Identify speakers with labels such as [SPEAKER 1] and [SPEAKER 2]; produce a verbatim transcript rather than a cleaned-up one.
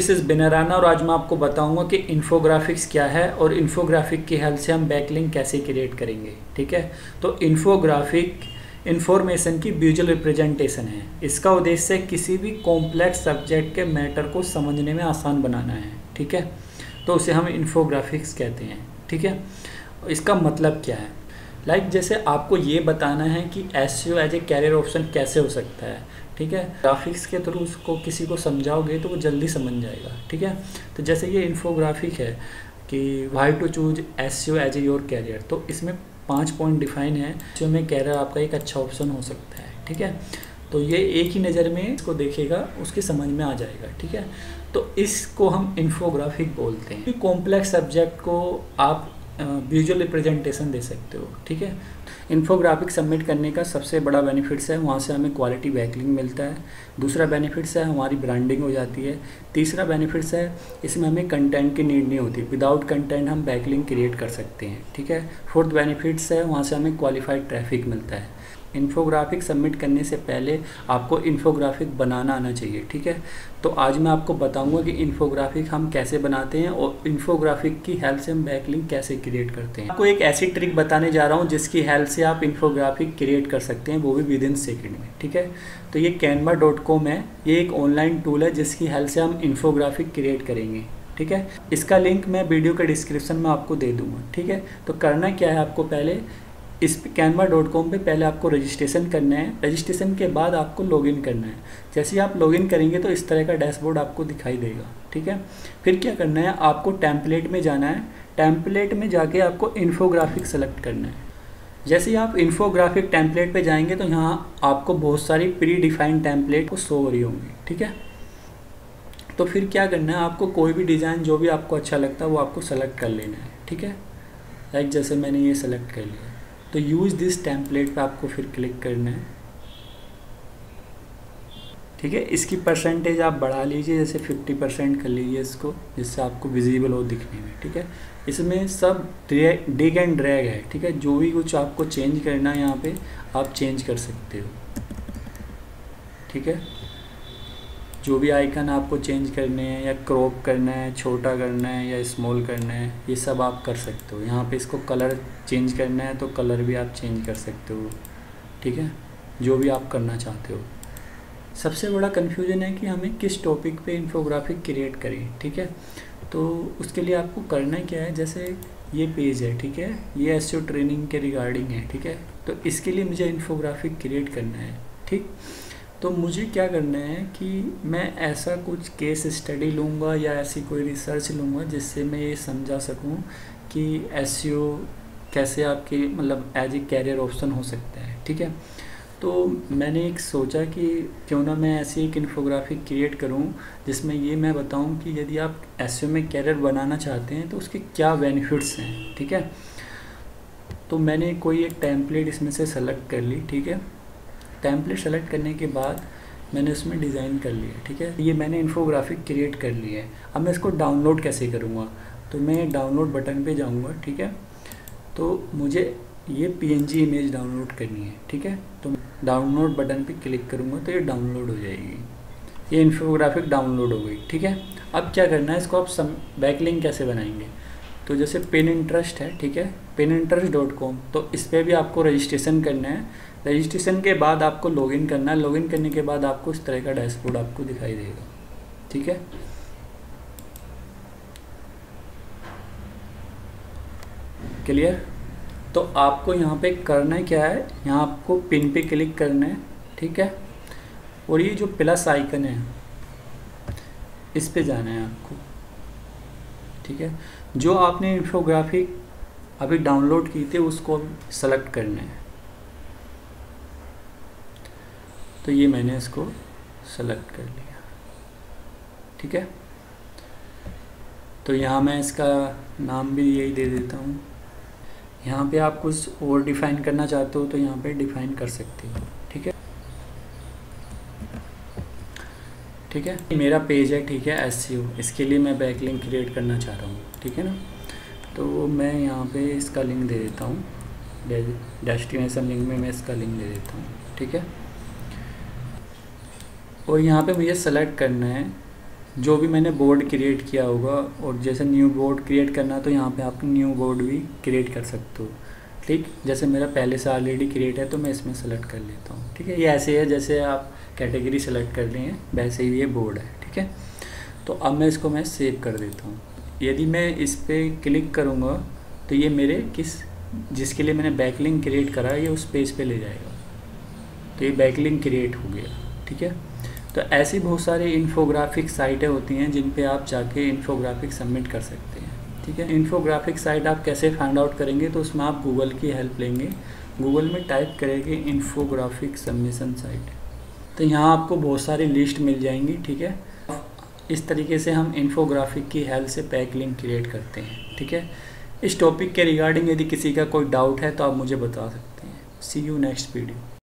[SPEAKER 1] This is बिनराना और आज मैं आपको बताऊंगा कि इन्फोग्राफिक्स क्या है और इन्फोग्राफिक की हेल्प से हम बैकलिंक कैसे क्रिएट करेंगे। ठीक है, तो इन्फोग्राफिक इन्फॉर्मेशन की विजुअल रिप्रेजेंटेशन है। इसका उद्देश्य किसी भी कॉम्प्लेक्स सब्जेक्ट के मैटर को समझने में आसान बनाना है। ठीक है, तो उसे हम इन्फोग्राफिक्स कहते हैं। ठीक है, इसका मतलब क्या है, लाइक like जैसे आपको ये बताना है कि SEO as a career option कैसे हो सकता है। ठीक है, ग्राफिक्स के थ्रू उसको किसी को समझाओगे तो वो जल्दी समझ जाएगा। ठीक है, तो जैसे ये इन्फोग्राफिक है कि why to choose SEO as a your career, तो इसमें पांच पॉइंट डिफाइन है जो में कैरियर आपका एक अच्छा ऑप्शन हो सकता है। ठीक है, तो ये एक ही नज़र में इसको देखेगा उसकी समझ में आ जाएगा। ठीक है, तो इसको हम इन्फोग्राफिक बोलते हैं। कॉम्प्लेक्स सब्जेक्ट को आप विजुअल रिप्रेजेंटेशन दे सकते हो। ठीक है, इन्फोग्राफिक सबमिट करने का सबसे बड़ा बेनिफिट्स है वहाँ से हमें क्वालिटी बैकलिंक मिलता है। दूसरा बेनिफिट्स है हमारी ब्रांडिंग हो जाती है। तीसरा बेनिफिट्स है इसमें हमें कंटेंट की नीड नहीं होती, विदाउट कंटेंट हम बैकलिंक क्रिएट कर सकते हैं। ठीक है, फोर्थ बेनिफिट्स है वहाँ से हमें क्वालिफाइड ट्रैफिक मिलता है। इन्फोग्राफिक सबमिट करने से पहले आपको इन्फोग्राफिक बनाना आना चाहिए। ठीक है, तो आज मैं आपको बताऊंगा कि इन्फोग्राफिक हम कैसे बनाते हैं और इन्फोग्राफिक की हेल्प से हम बैकलिंक कैसे क्रिएट करते हैं। आपको एक ऐसी ट्रिक बताने जा रहा हूं जिसकी हेल्प से आप इन्फोग्राफिक क्रिएट कर सकते हैं, वो भी विद इन सेकेंड में। ठीक है, तो ये कैनवा डॉट कॉम है, ये एक ऑनलाइन टूल है जिसकी हेल्प से हम इन्फोग्राफिक क्रिएट करेंगे। ठीक है, इसका लिंक मैं वीडियो के डिस्क्रिप्शन में आपको दे दूँगा। ठीक है, तो करना क्या है, आपको पहले इस कैनवा डॉट कॉम पर पहले आपको रजिस्ट्रेशन करना है। रजिस्ट्रेशन के बाद आपको लॉगिन करना है। जैसे ही आप लॉगिन करेंगे तो इस तरह का डैशबोर्ड आपको दिखाई देगा। ठीक है, फिर क्या करना है, आपको टेम्पलेट में जाना है। टेम्पलेट में जाके आपको इन्फोग्राफिक सेलेक्ट करना है। जैसे ही आप इन्फोग्राफिक टेम्पलेट पे जाएंगे तो यहाँ आपको बहुत सारी प्री डिफाइंड टेम्पलेट को शो हो रही होंगी। ठीक है, तो फिर क्या करना है, आपको कोई भी डिज़ाइन जो भी आपको अच्छा लगता है वो आपको सेलेक्ट कर लेना है। ठीक है, लाइक जैसे मैंने ये सेलेक्ट कर लिया, तो यूज़ दिस टेम्पलेट पे आपको फिर क्लिक करना है। ठीक है, इसकी परसेंटेज आप बढ़ा लीजिए, जैसे फिफ्टी परसेंट कर लीजिए इसको, जिससे आपको विजिबल हो दिखने में। ठीक है, इसमें सब डिग एंड ड्रैग है। ठीक है, जो भी कुछ आपको चेंज करना है यहाँ पे आप चेंज कर सकते हो। ठीक है, जो भी आइकन आपको चेंज करने हैं या क्रॉप करना है, छोटा करना है या स्मॉल करना है, ये सब आप कर सकते हो। यहाँ पे इसको कलर चेंज करना है तो कलर भी आप चेंज कर सकते हो। ठीक है, जो भी आप करना चाहते हो। सबसे बड़ा कन्फ्यूजन है कि हमें किस टॉपिक पे इन्फोग्राफिक क्रिएट करें। ठीक है, तो उसके लिए आपको करना क्या है, जैसे ये पेज है। ठीक है, ये एसईओ ट्रेनिंग के रिगार्डिंग है। ठीक है, तो इसके लिए मुझे इन्फोग्राफिक क्रिएट करना है। ठीक, तो मुझे क्या करना है कि मैं ऐसा कुछ केस स्टडी लूँगा या ऐसी कोई रिसर्च लूँगा जिससे मैं ये समझा सकूँ कि एसईओ कैसे आपके मतलब एज ए कैरियर ऑप्शन हो सकता है। ठीक है, तो मैंने एक सोचा कि क्यों ना मैं ऐसी एक इन्फोग्राफिक क्रिएट करूं जिसमें ये मैं बताऊं कि यदि आप एसईओ में कैरियर बनाना चाहते हैं तो उसके क्या बेनिफिट्स हैं। ठीक है, तो मैंने कोई एक टेम्पलेट इसमें से सेलेक्ट कर ली। ठीक है, टेम्पलेट सेलेक्ट करने के बाद मैंने उसमें डिज़ाइन कर लिया। ठीक है, ये मैंने इन्फोग्राफिक क्रिएट कर लिया है। अब मैं इसको डाउनलोड कैसे करूँगा, तो मैं डाउनलोड बटन पे जाऊँगा। ठीक है, तो मुझे ये पीएनजी इमेज डाउनलोड करनी है। ठीक है, तो डाउनलोड बटन पे क्लिक करूँगा तो ये डाउनलोड हो जाएगी। ये इन्फोग्राफिक डाउनलोड हो गई। ठीक है, अब क्या करना है, इसको आप सम बैकलिंक कैसे बनाएंगे, तो जैसे पिन इंटरेस्ट है। ठीक है, पिन इंटरेस्ट डॉट कॉम, तो इस पर भी आपको रजिस्ट्रेशन करना है। रजिस्ट्रेशन के बाद आपको लॉगिन करना है। लॉगिन करने के बाद आपको इस तरह का डैशबोर्ड आपको दिखाई देगा। ठीक है, क्लियर। तो आपको यहाँ पे करना है क्या है, यहाँ आपको पिन पे क्लिक करना है। ठीक है, और ये जो प्लस आइकन है इस पे जाना है आपको। ठीक है, जो आपने इन्फोग्राफिक अभी डाउनलोड की थी उसको सेलेक्ट करना है। तो ये मैंने इसको सेलेक्ट कर लिया। ठीक है, तो यहाँ मैं इसका नाम भी यही दे देता हूँ। यहाँ पे आप कुछ और डिफ़ाइन करना चाहते हो तो यहाँ पे डिफ़ाइन कर सकते हो। ठीक है, ठीक है, मेरा पेज है। ठीक है, एसईओ, इसके लिए मैं बैकलिंक क्रिएट करना चाह रहा हूँ। ठीक है ना, तो मैं यहाँ पे इसका लिंक दे देता हूँ। डेस्टिनेशन लिंक में मैं इसका लिंक दे देता हूँ। ठीक है, और यहाँ पे मुझे सेलेक्ट करना है जो भी मैंने बोर्ड क्रिएट किया होगा, और जैसे न्यू बोर्ड क्रिएट करना है तो यहाँ पे आप न्यू बोर्ड भी क्रिएट कर सकते हो। ठीक, जैसे मेरा पहले से ऑलरेडी क्रिएट है तो मैं इसमें सेलेक्ट कर लेता हूँ। ठीक है, ये ऐसे है जैसे आप कैटेगरी सेलेक्ट कर लिए हैं वैसे ही ये बोर्ड है। ठीक है, तो अब मैं इसको मैं सेव कर देता हूँ। यदि मैं इस पर क्लिक करूँगा तो ये मेरे किस जिसके लिए मैंने बैकलिंक क्रिएट करा है ये उस पेज पे ले जाएगा, तो ये बैकलिंक क्रिएट हो गया। ठीक है, तो ऐसी बहुत सारी इन्फोग्राफिक साइटें होती हैं जिन पे आप जाके इन्फोग्राफिक सबमिट कर सकते हैं। ठीक है, इन्फोग्राफिक साइट आप कैसे फाइंड आउट करेंगे, तो उसमें आप गूगल की हेल्प लेंगे। गूगल में टाइप करेंगे इन्फोग्राफिक सबमिशन साइट, तो यहाँ आपको बहुत सारी लिस्ट मिल जाएंगी। ठीक है, इस तरीके से हम इन्फोग्राफिक की हेल्प से बैकलिंक क्रिएट करते हैं। ठीक है, इस टॉपिक के रिगार्डिंग यदि किसी का कोई डाउट है तो आप मुझे बता सकते हैं। See you next video.